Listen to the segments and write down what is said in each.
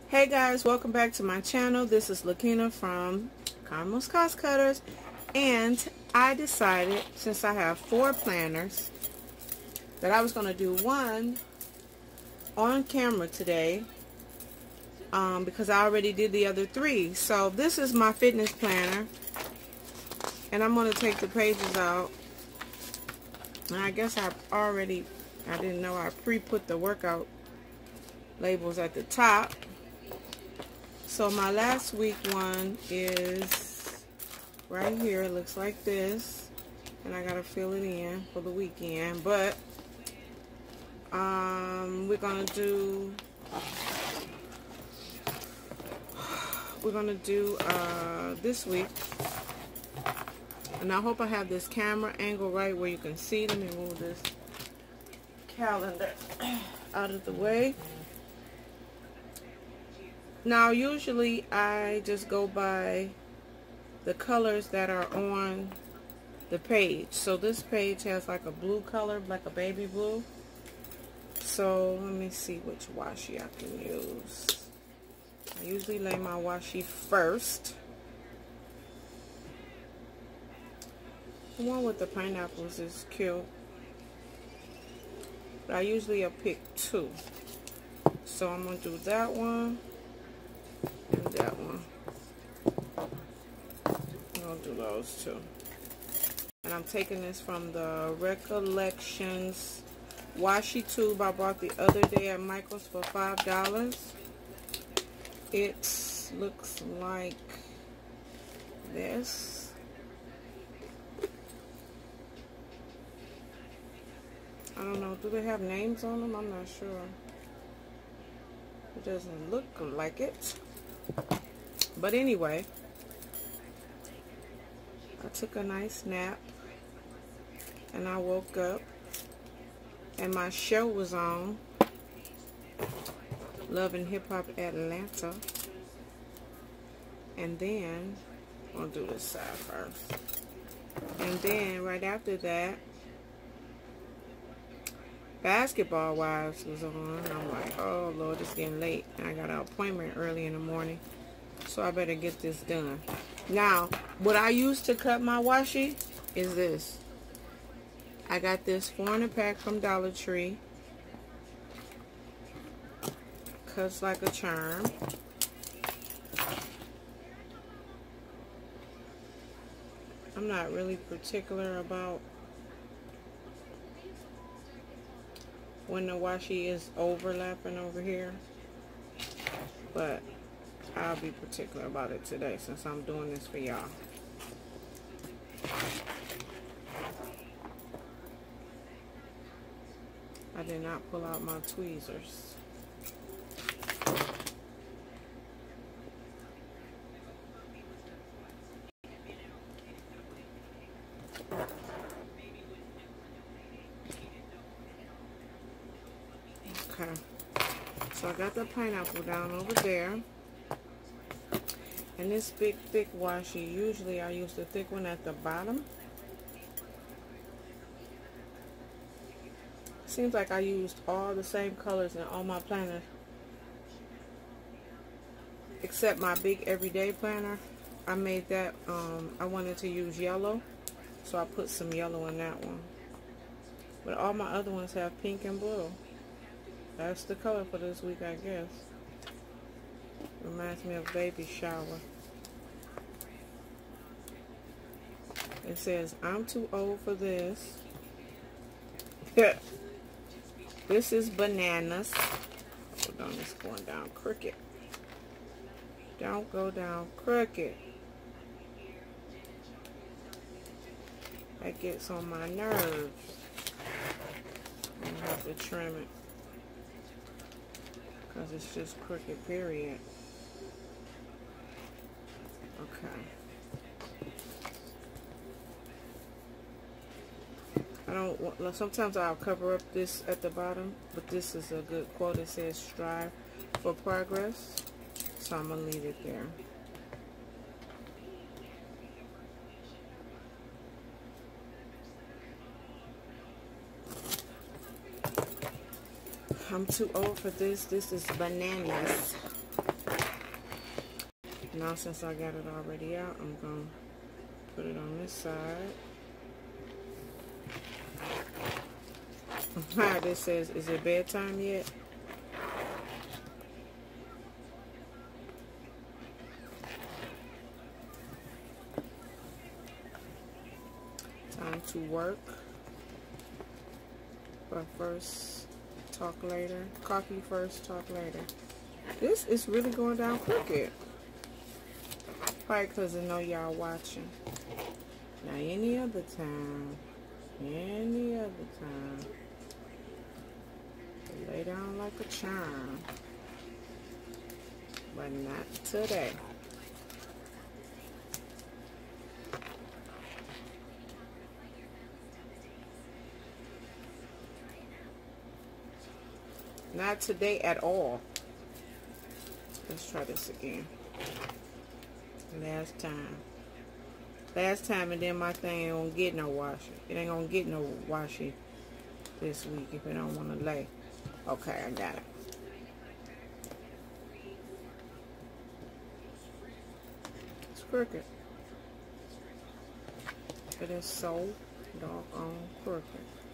Hey guys, welcome back to my channel. This is Lakina from Carmel's Cost Cutters, and I decided, since I have 4 planners, that I was going to do one on camera today because I already did the other 3. So this is my fitness planner, and I'm going to take the pages out. And I guess I didn't know I pre-put the workout labels at the top. So my last week one is right here. It looks like this, and I gotta fill it in for the weekend. But we're gonna do this week, and I hope I have this camera angle right where you can see. Let me move this calendar out of the way. Now, usually I just go by the colors that are on the page. So this page has like a blue color, like a baby blue. So let me see which washi I can use. I usually lay my washi first. The one with the pineapples is cute, but I usually pick 2. So I'm going to do that one. And that one. I'll do those 2. And I'm taking this from the Recollections washi tube I bought the other day at Michael's for $5. It looks like this. I don't know. Do they have names on them? I'm not sure. It doesn't look like it. But anyway, I took a nice nap and I woke up and my show was on, Love and Hip Hop Atlanta. And then I'll do this side first. And then right after that, Basketball Wives was on. I'm like, oh Lord, it's getting late, and I got an appointment early in the morning, so I better get this done. Now, what I use to cut my washi is this. I got this 4-in-a-pack from Dollar Tree. Cuts like a charm. I'm not really particular about when the washi is overlapping over here, but I'll be particular about it today since I'm doing this for y'all. I did not pull out my tweezers. Okay, so I got the pineapple down over there, and this big thick washi, usually I use the thick one at the bottom. Seems like I used all the same colors in all my planners except my big everyday planner. I made that, I wanted to use yellow, so I put some yellow in that one, but all my other ones have pink and blue. That's the color for this week, I guess. Reminds me of baby shower. It says, I'm too old for this. This is bananas. Hold on, it's going down crooked. Don't go down crooked. That gets on my nerves. I'm gonna have to trim it, because it's just crooked, period. Okay. I don't want, sometimes I'll cover up this at the bottom, but this is a good quote. It says, strive for progress. So I'm going to leave it there. I'm too old for this. This is bananas. Now since I got it already out, I'm going to put it on this side. This says, is it bedtime yet? Time to work. But first, talk later. Coffee first, talk later. This is really going down crooked. Probably because I know y'all watching. Now, any other time, lay down like a charm. But not today. Not today at all. Let's try this again. Last time, and then my thing ain't gonna get no washy. It ain't gonna get no washy this week if it don't want to lay. Okay, I got it. It's crooked. It is so doggone crooked.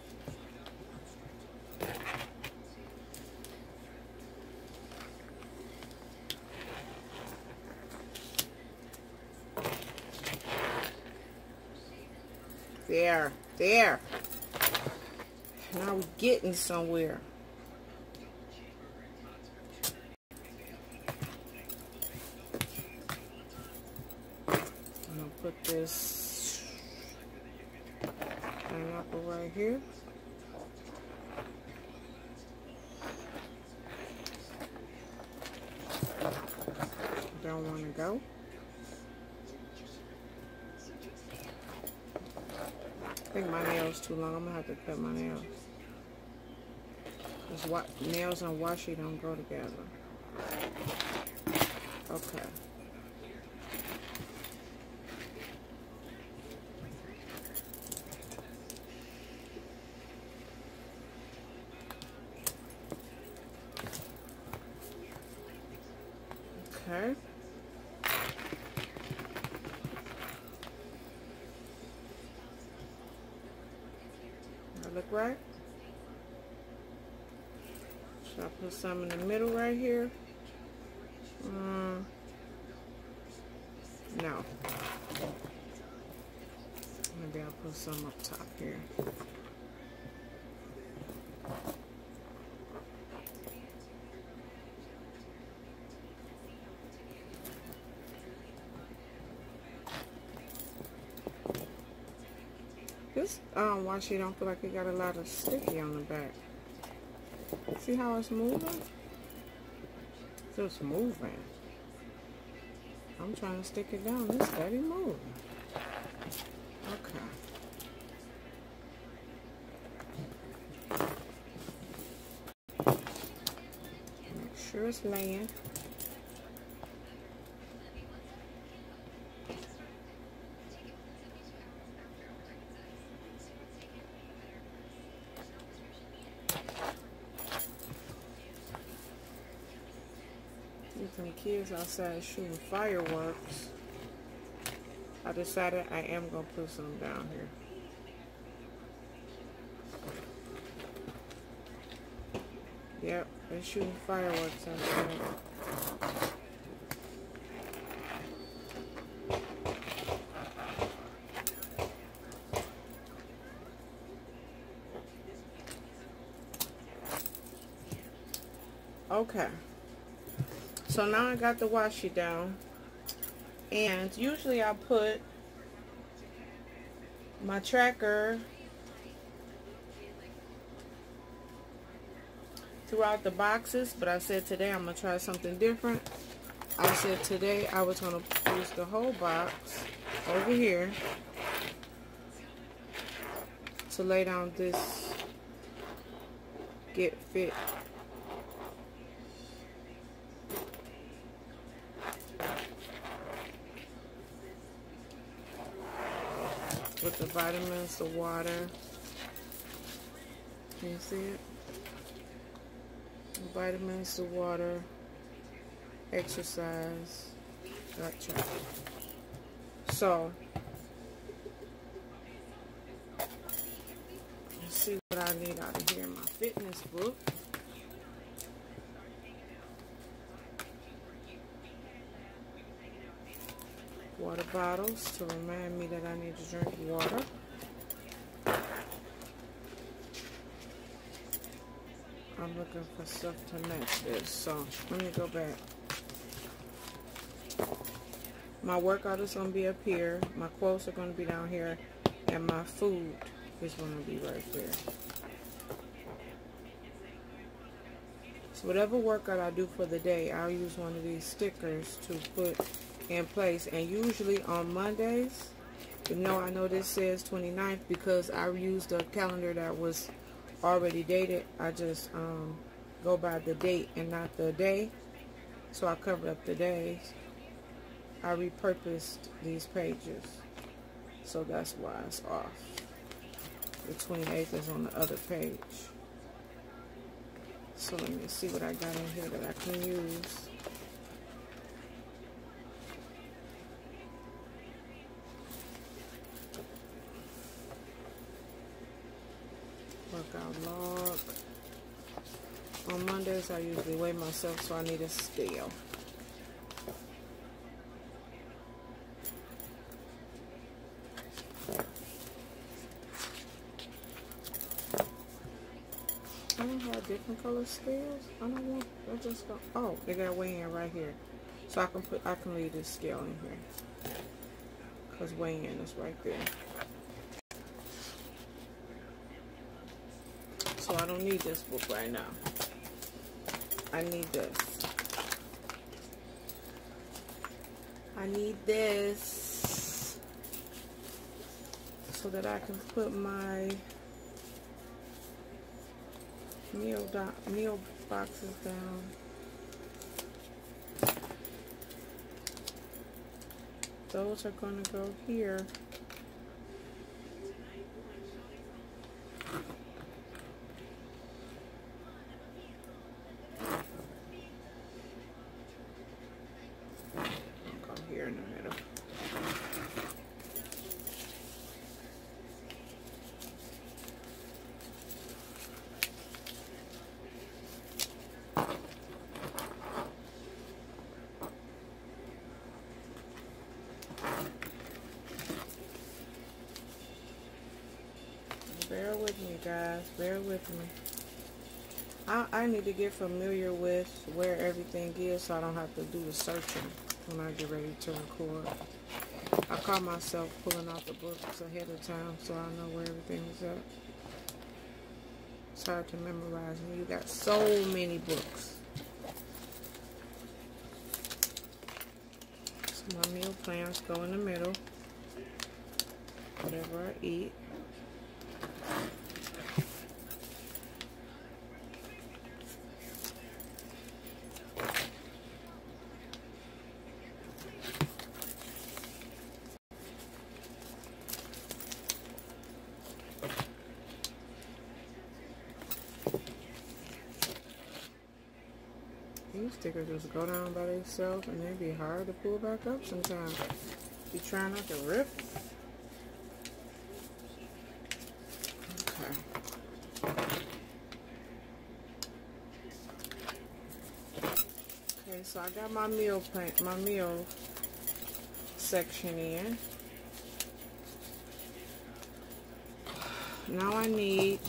There. Now we're getting somewhere. I'm gonna put this pineapple right here. Don't want to go. I think my nails too long. I'm gonna have to cut my nails. Because nails and washi don't go together. Okay. Okay. Look right. Should I put some in the middle right here? No. Maybe I'll put some up top here. This washi don't feel like it got a lot of sticky on the back. See how it's moving? It's just moving. I'm trying to stick it down. It's steady moving. Okay. Make sure it's laying. Some kids outside shooting fireworks. I decided I am gonna put some down here. Yep, they're shooting fireworks outside. Okay. So now I got the washi down, and usually I put my tracker throughout the boxes, but I said today I'm going to try something different. I said today I was going to use the whole box over here to lay down this Get Fit . With the vitamins, the water. Can you see it? The vitamins, the water, exercise. Gotcha. So, let's see what I need out of here. My fitness book. Water bottles to remind me that I need to drink water. I'm looking for stuff to match this, so let me go back. My workout is going to be up here, my quotes are going to be down here, and my food is going to be right there. So whatever workout I do for the day, I'll use one of these stickers to put in place. And usually on Mondays, I know this says 29th because I used a calendar that was already dated. I just go by the date and not the day, so I covered up the days. I repurposed these pages, so that's why it's off. The 28th is on the other page. So let me see what I got in here that I can use. Workout log. On Mondays, I usually weigh myself, so I need a scale. I don't have different color scales. I don't want. I just go. Oh, they got weigh-in right here, so I can leave this scale in here because weigh-in is right there. So I don't need this book right now. I need this. I need this so that I can put my meal boxes down. Those are going to go here. In the middle. Bear with me, guys. Bear with me. I need to get familiar with where everything is so I don't have to do the searching when I get ready to record. I caught myself pulling out the books ahead of time so I know where everything is at. It's hard to memorize when you got so many books. So my meal plans go in the middle. Whatever I eat. These stickers just go down by themselves and they be hard to pull back up sometimes. You try not to rip. Okay, so I got my meal section in. Now I need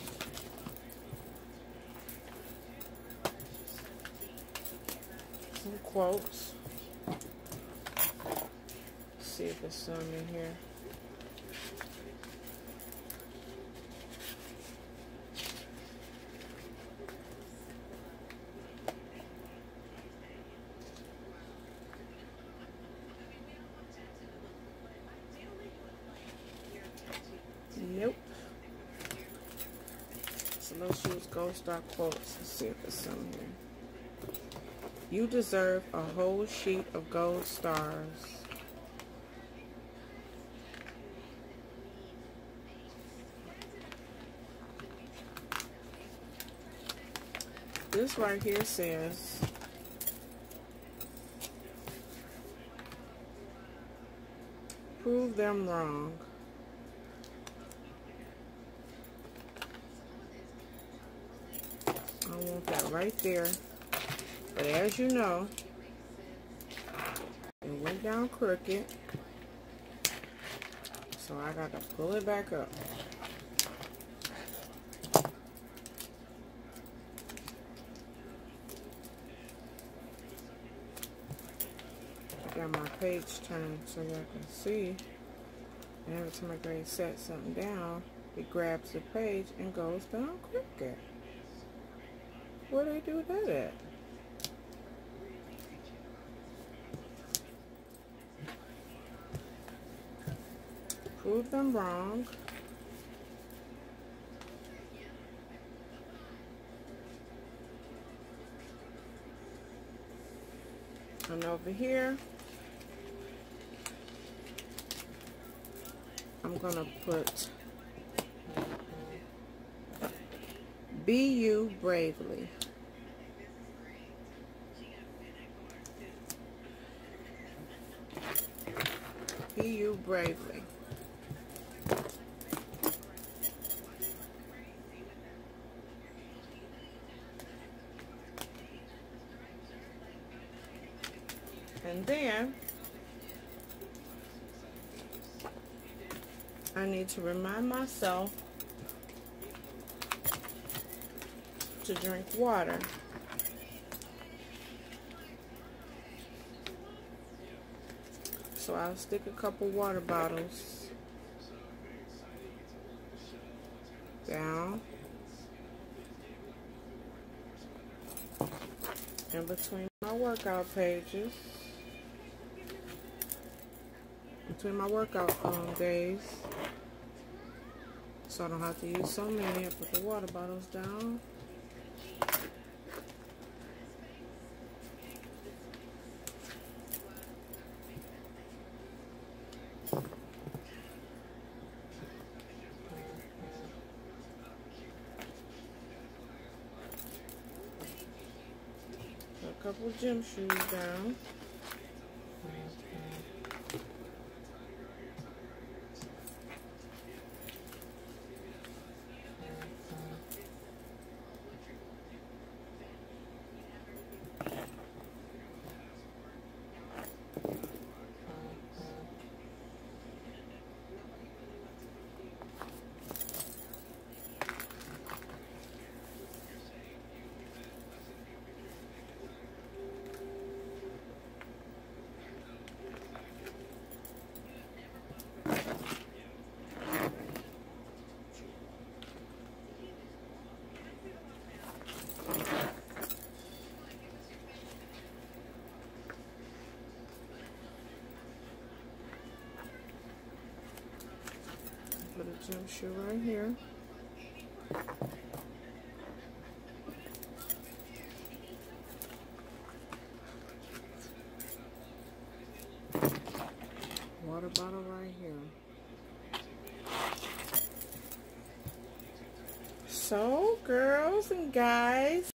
some quotes. Let's see if there's some in here. Nope. So let's use Gold Star quotes and see if there's some here. You deserve a whole sheet of gold stars. This right here says, prove them wrong. I want that right there. But as you know, it went down crooked. So I got to pull it back up. Got my page turned so y'all can see. And every time I go to set something down, it grabs the page and goes down crooked. Where do they do that at? Prove them wrong. And over here, I'm gonna put Be You Bravely. Be You Bravely. And then I need to remind myself to drink water. So I'll stick a couple water bottles down in between my workout pages, between my workout days, so I don't have to use so many. I put the water bottles down. A couple gym shoes down. Put a gym shoe right here. Water bottle right here. So, girls and guys,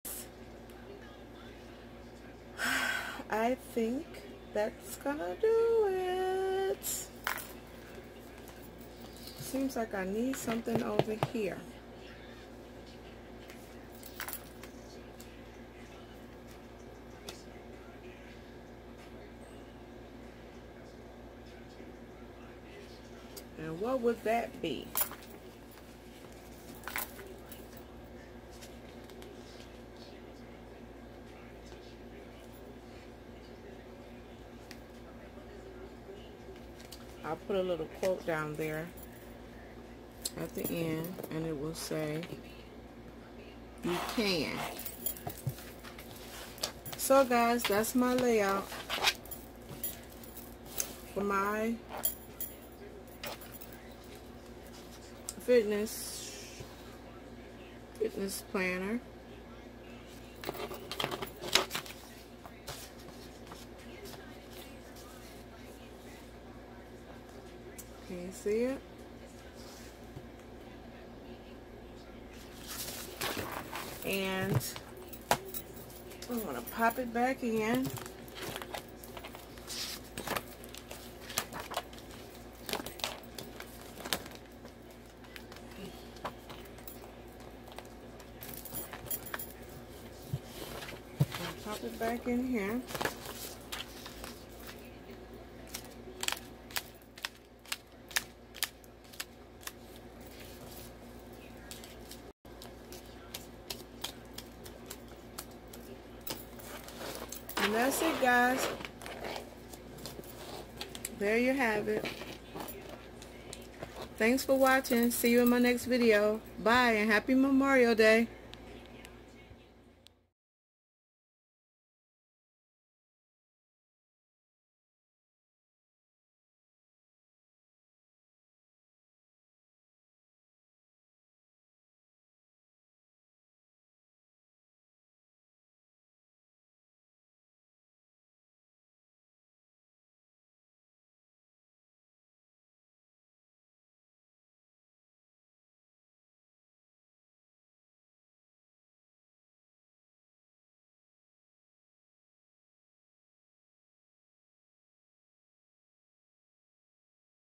I think that's gonna do it. Seems like I need something over here. And what would that be? I'll put a little quote down there at the end, and it will say, "You can." So guys, that's my layout for my fitness planner. Can you see it? And I'm going to pop it back in. Pop it back in here. And that's it, guys. There you have it. Thanks for watching. See you in my next video. Bye and happy Memorial Day.